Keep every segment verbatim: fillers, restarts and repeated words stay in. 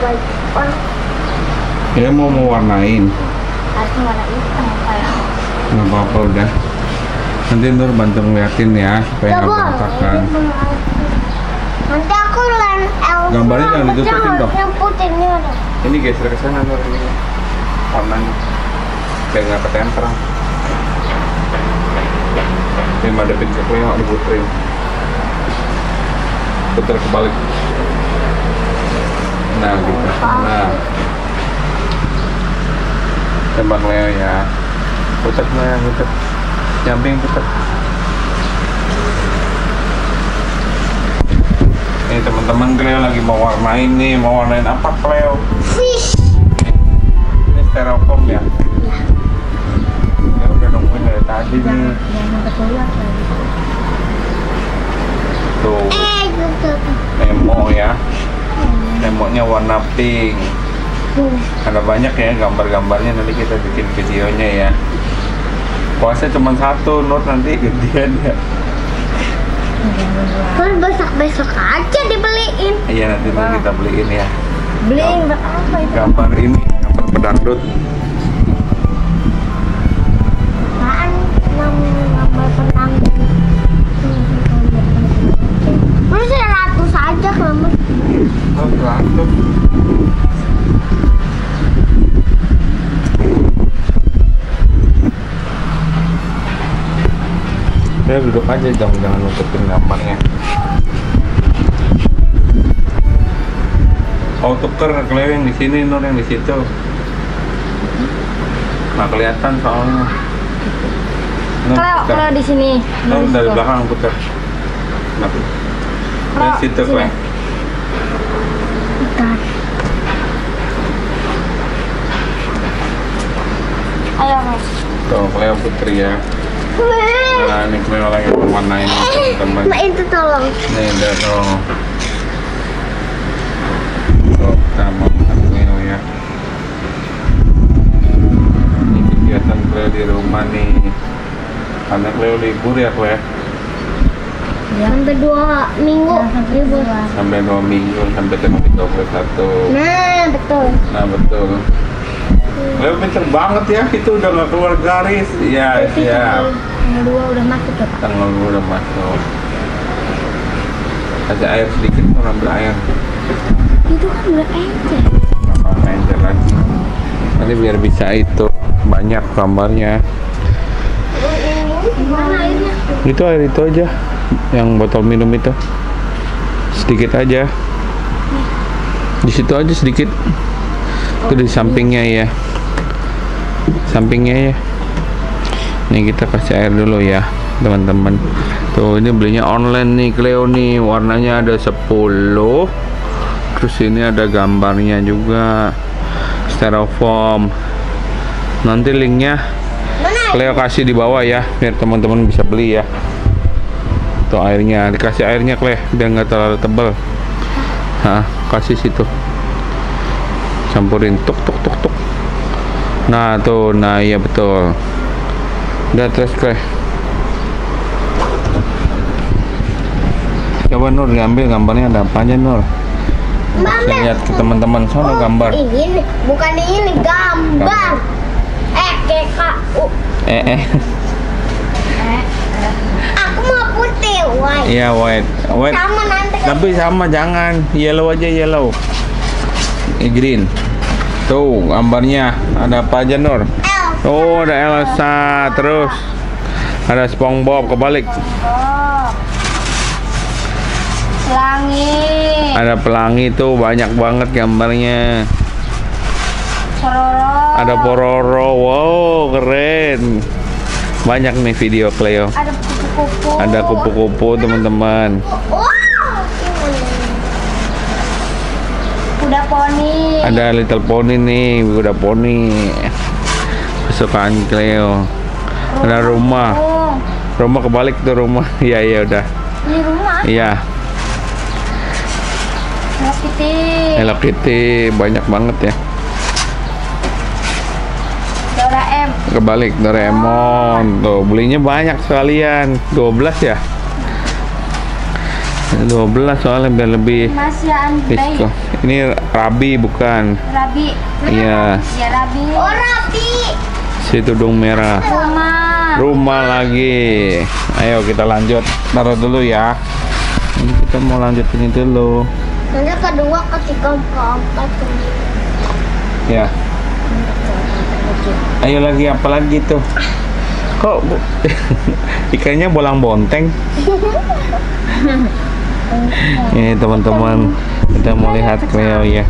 Ya mau mewarnain. Harus warna hitam kayak. Nggak apa-apa udah. Nanti Nur bantu ngeliatin ya supaya nggak berantakan. Nanti aku lain Elsa. Gambarnya jangan ditutupin dong. Yang putih ini ada. Ini geser ke sana Nur ini. Warnanya biar nggak ketempel. Ini madepin ke Cleo diputerin. Puter kebalik. Nah gitu. Nah. Tembak Leo ya. Putar Leo, putar. Nyamping putar. Ini teman-teman Cleo lagi mau warnain nih, mau warnain apa Cleo? Fish. Ini styrofoam ya. Ya udah nungguin dari tadi nih. Tuh. Eh, gitu. Nemo ya. Nemonya warna pink. Ada banyak ya gambar-gambarnya, nanti kita bikin videonya ya. Kuasnya cuma satu, Nur nanti gedean ya. Kan besok-besok aja dibeliin. Iya nanti Nur kita beliin ya. Beliin apa itu? Gambar ini, gambar pedangdut. Apaan? Gambar penang. Terus seratus aja kamu. Oh, pedangdut. Ya duduk aja, jangan jangan nutupin gambarnya. Oh tuker Cleo yang di sini, Nur yang di situ. Nggak kelihatan soalnya. Nur, Kalau puter. kalau di sini. Nur dari belakang putar. Nah, Kalau di situ sini. Cleo. Bentar. Ayo mas. Tuh Cleo putri ya. Nah ini Cleo lagi mewarnain teman-teman. Mbak itu tolong. Nih udah tuh. Tuh kita mau makan Cleo ya. Ini kegiatan Cleo di rumah nih. Karena Cleo libur ya Cleo. Ya. Sampai dua minggu. Ya, libur. Sampai dua minggu sampai tanggal tiga puluh satu. Nah betul. Nah betul. Cleo pinter banget ya, itu udah nggak keluar garis. Iya siap. Tanggal dua udah masuk ya Pak. Tanggal dua udah masuk. Kasih air sedikit, mau ambil air. Itu kan udah encer. Nggak apa-apa encer lagi. Nanti biar bisa itu banyak gambarnya. Gimana airnya? Itu air itu aja, yang botol minum itu. Sedikit aja. Di situ aja sedikit. Itu di sampingnya ya. Sampingnya ya. Nih kita kasih air dulu ya, teman-teman. Tuh ini belinya online nih Cleo nih, warnanya ada sepuluh. Terus ini ada gambarnya juga. Styrofoam. Nanti linknya Cleo kasih di bawah ya, biar teman-teman bisa beli ya. Tuh airnya, dikasih airnya Cleo biar nggak terlalu tebal. Nah, kasih situ. Campurin tuk tuk tuk tuk. Nah tuh, nah iya betul. Udah terus Cleo. Coba Nur diambil gambarnya, ada apa aja Nur? Kasih lihat ke teman-teman, sono gambar. Ini bukan ini gambar. Eh K K U. Eh eh. Aku mau putih white. Iya white, white. Sama nanti. Tapi sama jangan, yellow aja yellow. Eh, green. Tuh gambarnya, ada apa aja Nur? Elsa. Oh ada Elsa, terus ada SpongeBob kebalik. Oh. Pelangi. Ada pelangi tuh banyak banget gambarnya. Pororo. Ada Pororo, wow keren. Banyak nih video Cleo. Ada kupu-kupu. Ada kupu-kupu teman-teman. Wow. Kuda poni. Ada Little Pony nih, kuda poni. Kesukaan Cleo. Ada rumah. Rumah kebalik tuh rumah. Iya iya udah. Ini rumah. Iya. Hello Kitty. Hello Kitty banyak banget ya. Doraemon. Kebalik Doraemon. Tuh belinya banyak sekalian. dua belas ya. dua belas soalnya biar lebih Masian diskon. Ini Rabi bukan? Rabi. Iya. Ya Rabi. Oh Rabi. Si tudung merah. Rumah. Rumah lagi. Ayo kita lanjut. Taruh dulu ya. Ini kita mau lanjut ini dulu. Nanti kedua, ketiga, keempat. Ya. Ayo lagi apa lagi tuh? Kok bu? Ikannya bolang bonteng. Ini teman-teman, kita mau lihat Cleo ya.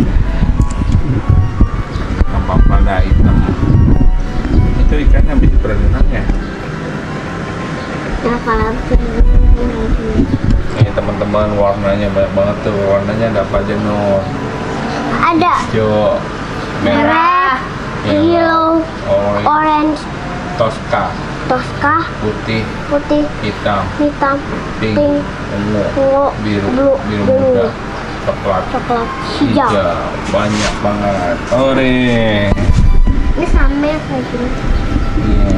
Apa pada hitam? Itu ikannya habis berenang ya? Kenapa lagi? Ini teman-teman, warnanya banyak banget tuh. Warnanya ada apa aja Nur? Ada Hijau, merah, merah, yellow, orange, orange, Tosca, Tosca, putih, putih, hitam, hitam, pink, pink, ungu, ungu, biru, blue, biru biru, muda, coklat, coklat, hijau. hijau, banyak banget. Orange. Ini sama ya kayak gini. Iya.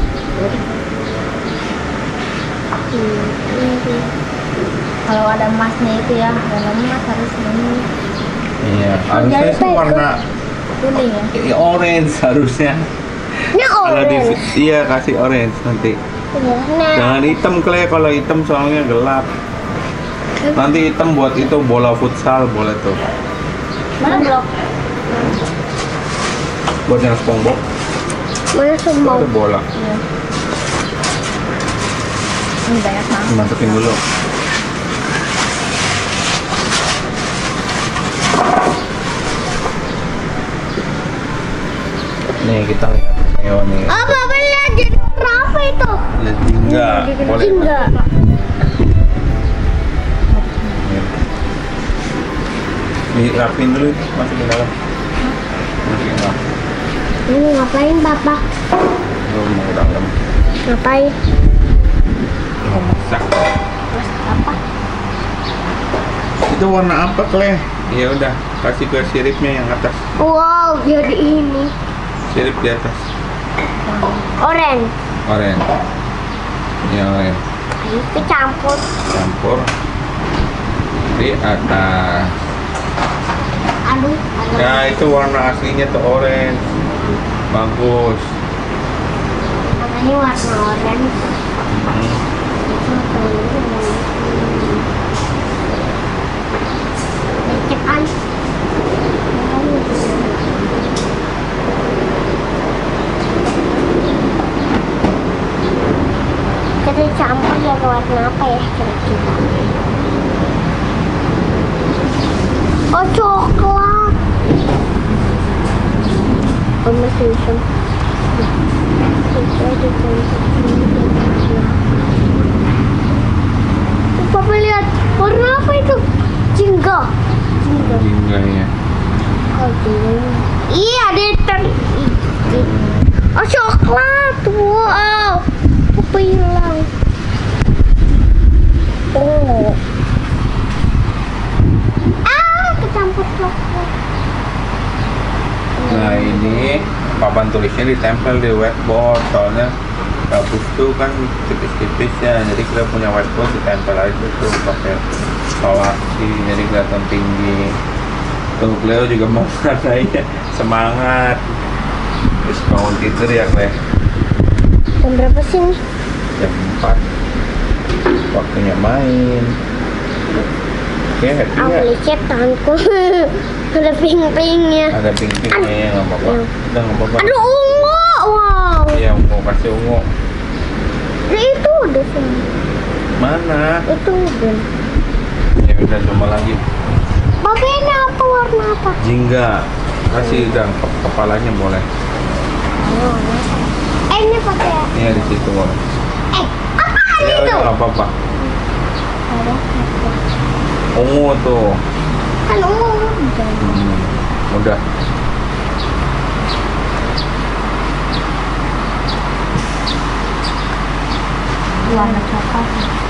Hmm, ini. Kalau ada emasnya itu ya, kalau emas harus ini Iya. Harusnya jadi sih warna kuning ya. i- orange harusnya. Ini Kalau di orange. iya kasih orange nanti. Iya, nah. Jangan hitam Kle, kalau hitam soalnya gelap. Nanti hitam buat itu bola futsal boleh tuh. Mana blok? Buat yang SpongeBob. Mana semua? Ada bola. Iya. Ini banyak banget. Masukin dulu. Nih kita lihat Cleo nih. Oh, Bapak lihat jadi warna apa itu? Lihat jingga. Boleh. Jingga. Nih rapin dulu, masukin dalam. Masukin dalam. Ini ngapain Bapak? Lu mau dalam. Ngapain? Mau masak. Terus apa? Itu warna apa Kle? Ya udah, kasih ke siripnya yang atas. Wow, jadi ini Sirip di atas. orange. Orange. Ya orange. Itu campur. Campur di atas. Aduh, aduh. Nah itu warna aslinya tuh orange. Bagus. Ini warna orange. Hmm. Dikit an. Kita campur ya warna apa ya kira-kira? Oh coklat. Oh masih hitam. Papa lihat warna apa itu? Jingga. Jingga. Jingga ya. Oh, jingga. Iya, ada hitam. Oh, coklat. Wow. Apa hilang? Oh. Ah, kecampur coklat. Nah ini papan tulisnya ditempel di whiteboard soalnya gabus tuh kan tipis-tipis ya, jadi kita punya whiteboard ditempel aja tuh pakai solasi jadi kelihatan tinggi. Tuh Cleo juga mau katanya semangat. Terus bangun tidur ya Cleo. Jam berapa sih nih? Jam empat waktunya main. Oke, happy Aku nggak? licet tanganku. Ada pink-pinknya. Ada pink-pinknya ya, nggak apa-apa. Iya. Udah nggak apa-apa. Aduh, ungu. Wow. Iya ungu, kasih ungu. Nah, itu udah semua. Mana? Itu udah. Ya udah coba lagi. Bapak ini apa warna apa? Jingga. Kasih udah ke- kepalanya boleh. Eh, ini pakai. Ini di situ boleh. Eh, apaan Ya itu? udah nggak apa-apa. Ada. Ungu tuh. Kan ungu. Hmm, udah. Warna coklat.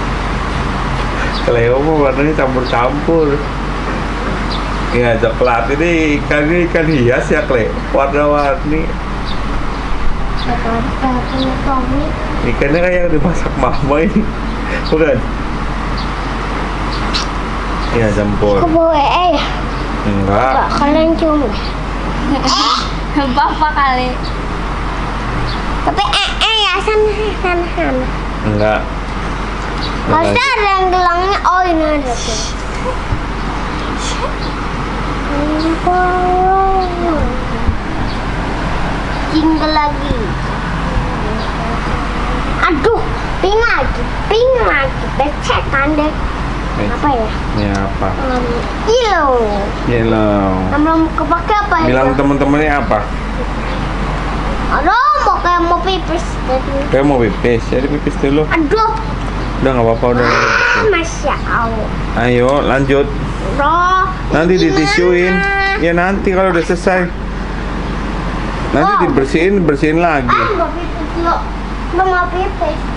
Cleo mah warnanya campur-campur. Ya coklat ini ikan ini ikan hias ya Cleo. Warna-warni. Coklat punya Tommy. Ikannya kayak yang dimasak mama ini. Bukan? Iya, campur. Aku bawa eh ya. Enggak. Enggak, kalian cium. Bapak kali. Tapi eh eh ya sana sana sana. Enggak. Pasti ada yang gelangnya. Oh ini ada tuh. Jingle lagi. Aduh, ping lagi, ping lagi. Becetan deh. Apa ya? Ini apa? Um, yellow. Yellow. Nama mau kepake apa ya? Bilang teman-temannya apa? Aduh, mau kayak mau pipis tadi. Kayak mau pipis, jadi pipis dulu. Aduh, Udah nggak apa-apa udah. ah, masya Allah. Ayo lanjut. Bro, Nanti gimana? ditisuin. Ya nanti kalau udah selesai. Nanti Oh. dibersihin, bersihin lagi. Ah, mau pipis yuk. Mau mau pipis.